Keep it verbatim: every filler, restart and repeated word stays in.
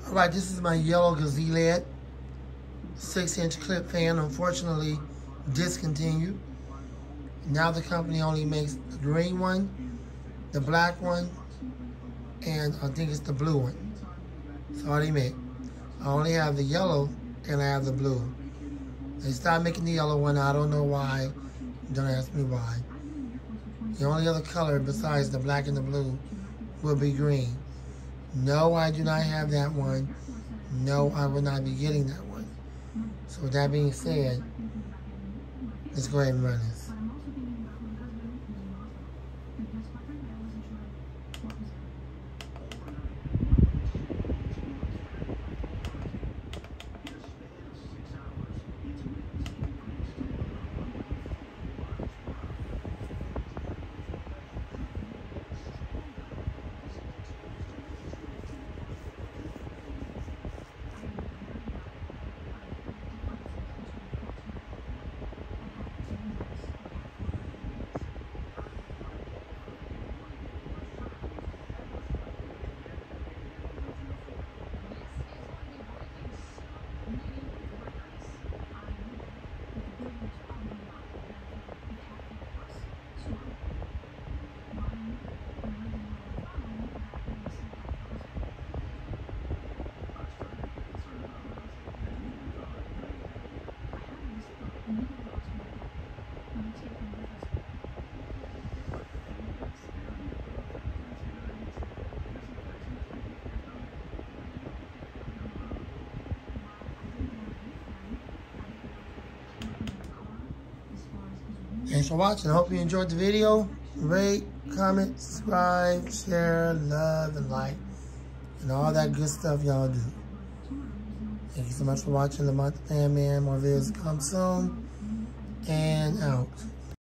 All right, this is my yellow Gazelle six inch clip fan, unfortunately discontinued. Now the company only makes the green one, the black one, and I think it's the blue one. That's all they make. I only have the yellow and I have the blue. They stopped making the yellow one. I don't know why. Don't ask me why. The only other color besides the black and the blue will be green. No, I do not have that one. No, I will not be getting that one. So with that being said, let's go ahead and run this. Thanks for watching. I hope you enjoyed the video. Rate, comment, subscribe, share, love, and like, and all that good stuff y'all do. Thank you so much for watching Lamont the Fan Man. More videos come soon. And out.